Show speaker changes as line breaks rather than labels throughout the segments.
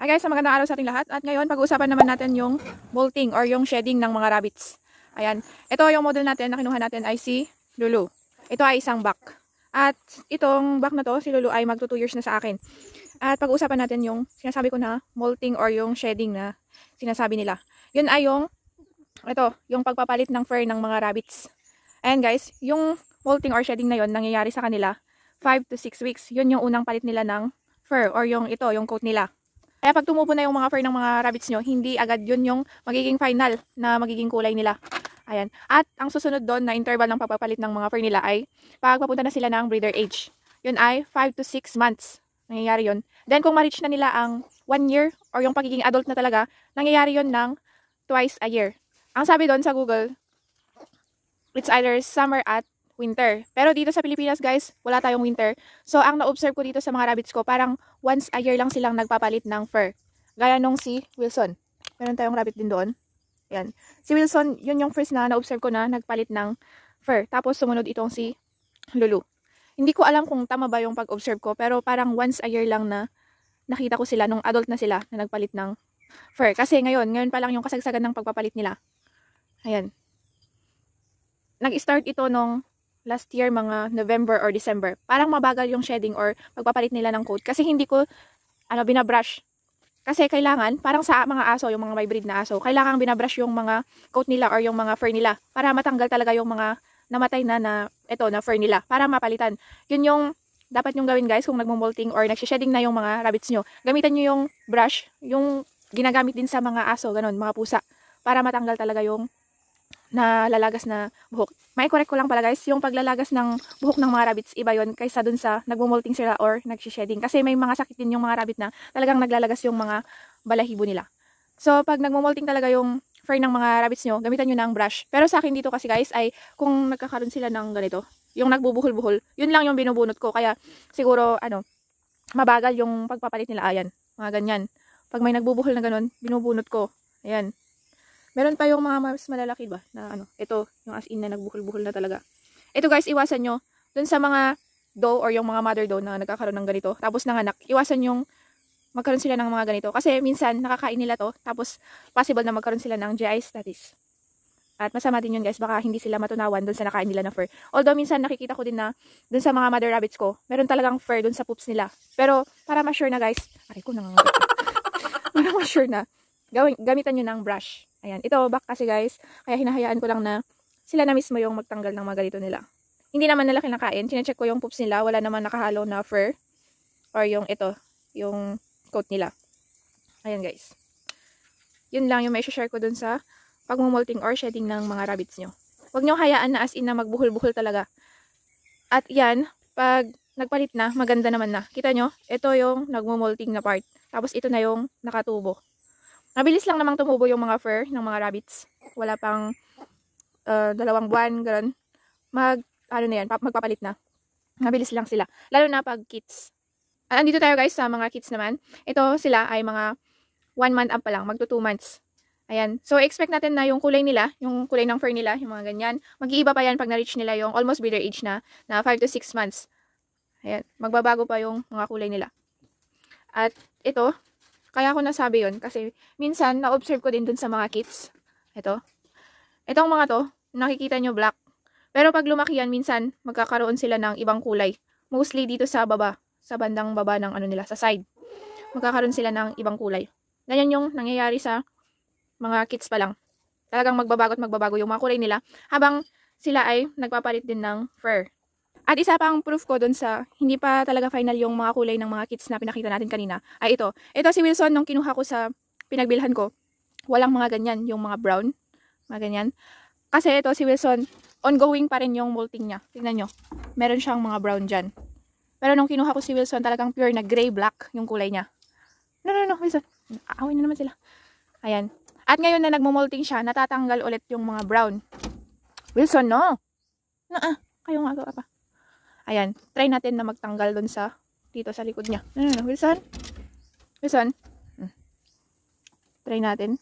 Hi guys, magandang araw sa ating lahat. At ngayon, pag-uusapan naman natin yung molting or yung shedding ng mga rabbits. Ayan. Ito yung model natin na kinuha natin ay si Lulu. Ito ay isang buck. At itong buck na to, si Lulu ay magto 2 years na sa akin. At pag-uusapan natin yung sinasabi ko na molting or yung shedding na sinasabi nila. Yun ay yung pagpapalit ng fur ng mga rabbits. Ayan guys, yung molting or shedding na yun, nangyayari sa kanila 5 to 6 weeks. Yun yung unang palit nila ng fur or yung coat nila. Kaya pag tumubo na yung mga fur ng mga rabbits nyo, hindi agad yun yung magiging final na magiging kulay nila. Ayan. At ang susunod doon na interval ng pagpapalit ng mga fur nila ay pag papunta na sila ng breeder age. Yun ay 5 to 6 months. Nangyayari yun. Then kung ma-reach na nila ang 1 year or yung pagiging adult na talaga, nangyayari yun ng twice a year. Ang sabi doon sa Google, it's either summer at winter. Pero dito sa Pilipinas guys, wala tayong winter. So ang na-observe ko dito sa mga rabbits ko, parang once a year lang silang nagpapalit ng fur. Gaya nung si Wilson. Meron tayong rabbit din doon. Yan. Si Wilson, yun yung first na na-observe ko na nagpalit ng fur. Tapos sumunod itong si Lulu. Hindi ko alam kung tama ba yung pag-observe ko, pero parang once a year lang na nakita ko sila nung adult na sila na nagpalit ng fur. Kasi ngayon pa lang yung kasagsagan ng pagpapalit nila. Ayan. Nag-start ito nung last year, mga November or December. Parang mabagal yung shedding or pagpapalit nila ng coat. Kasi hindi ko, binabrush. Kasi kailangan, parang sa mga aso, yung mga may breed na aso, kailangan binabrush yung mga coat nila or yung mga fur nila. Para matanggal talaga yung mga namatay na fur nila. Para mapalitan. Yun yung dapat nyong gawin guys kung nagmumolting or nagsishedding na yung mga rabbits nyo. Gamitan nyo yung brush, yung ginagamit din sa mga aso, ganun, mga pusa. Para matanggal talaga yung na lalagas na buhok. May correct ko lang pala guys, yung paglalagas ng buhok ng mga rabbits, iba yon kaysa dun sa nagmumolting sila or nagsishedding. Kasi may mga sakit din yung mga rabbit na talagang naglalagas yung mga balahibo nila. So, pag nagmumolting talaga yung fur ng mga rabbits nyo, gamitan nyo ng brush. Pero sa akin dito kasi guys, ay kung nagkakaroon sila ng ganito, yung nagbubuhol-buhol, yun lang yung binubunot ko. Kaya siguro, mabagal yung pagpapalit nila. Ayan, mga ganyan. Pag may nagbubuhol na ganun, binubunot ko. Ayan. Meron pa yung mga mas malalaki ba na ito yung as in na nagbuhol-buhol na talaga. Ito guys, iwasan nyo dun sa mga doe or yung mga mother doe na nagkakaroon ng ganito tapos nanganak. Iwasan yung magkaroon sila ng mga ganito kasi minsan nakakain nila to tapos possible na magkaroon sila ng GI status. At masama din yun guys, baka hindi sila matunawan dun sa nakain nila na fur. Although minsan nakikita ko din na dun sa mga mother rabbits ko, meron talagang fur dun sa poops nila. Pero para ma-sure na guys, aray ko nangangagat. Para ma-sure na, gamitan nyo ng brush. Ayan, ito back kasi guys, kaya hinahayaan ko lang na sila na mismo yung magtanggal ng mga ganito nila. Hindi naman nila kinakain, chinecheck ko yung poops nila, wala naman nakahalo na fur or yung yung coat nila. Ayan guys. Yun lang yung may share ko dun sa pagmumolting or shedding ng mga rabbits nyo. Huwag nyo hayaan na as in na magbuhol-buhol talaga. At yan, pag nagpalit na, maganda naman na. Kita nyo, ito yung nagmumolting na part. Tapos ito na yung nakatubo. Mabilis lang namang tumubo yung mga fur ng mga rabbits. Wala pang 2 buwan, gano'n. Magpapalit na. Mabilis lang sila. Lalo na pag kids. Andito tayo guys sa mga kids naman. Ito sila ay mga 1 month up pa lang, magto 2 months. Ayan. So expect natin na yung kulay nila, yung kulay ng fur nila, yung mga ganyan. Mag-iiba pa yan pag na-reach nila yung almost breeder age na 5 to 6 months. Ayan. Magbabago pa yung mga kulay nila. At ito, kaya ako nasabi yun kasi minsan na-observe ko din dun sa mga kids. Itong mga to, nakikita nyo black. Pero pag lumaki yan, minsan magkakaroon sila ng ibang kulay. Mostly dito sa baba, sa bandang baba ng nila, sa side. Magkakaroon sila ng ibang kulay. Ganyan yung nangyayari sa mga kids pa lang. Talagang magbabago yung mga kulay nila habang sila ay nagpapalit din ng fur. At isa pang proof ko dun sa hindi pa talaga final yung mga kulay ng mga kits na pinakita natin kanina ay ito. Ito si Wilson nung kinuha ko sa pinagbilhan ko. Walang mga ganyan, yung mga brown. Mga ganyan. Kasi ito si Wilson, ongoing pa rin yung molting niya. Tingnan nyo. Meron siyang mga brown dyan. Pero nung kinuha ko si Wilson, talagang pure na gray-black yung kulay niya. No, Wilson. Aaway na naman sila. Ayan. At ngayon na nagmumolting siya, natatanggal ulit yung mga brown. Wilson, no! Kayo nga gawa pa. Ayan, try natin na magtanggal dun dito sa likod niya. Wilson? Wilson? Try natin.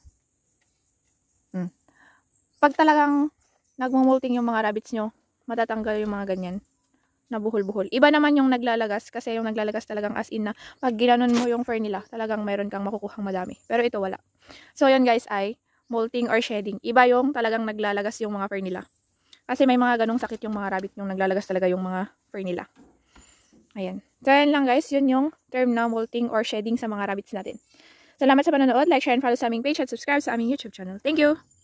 Pag talagang nagmumolting yung mga rabbits nyo, matatanggal yung mga ganyan. nabuhol-buhol. Iba naman yung naglalagas kasi yung naglalagas talagang as in na pag ginanon mo yung fur nila, talagang mayroon kang makukuhang madami. Pero ito wala. So yun guys ay molting or shedding. Iba yung talagang naglalagas yung mga fur nila. Kasi may mga ganong sakit yung mga rabbit yung naglalagas talaga yung mga fur nila. Ayan. So yan lang guys, yun yung term na molting or shedding sa mga rabbits natin. Salamat sa panonood. Like, share, and follow sa aming page at subscribe sa aming YouTube channel. Thank you!